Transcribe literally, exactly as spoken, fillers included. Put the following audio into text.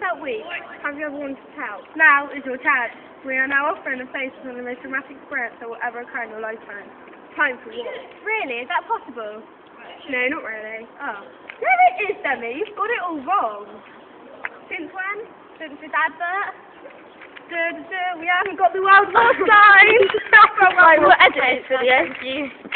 Help week. Have you ever wanted to help? Now is your chance. We are now offering a face on the most dramatic experience that will ever occur in your lifetime. Time for what? Really? Is that possible? No, not really. Oh. Yeah, it is, Demi. You've got it all wrong. Since when? Since this advert? Duh, duh, duh. We haven't got the world war sign. Right, we'll edit this video.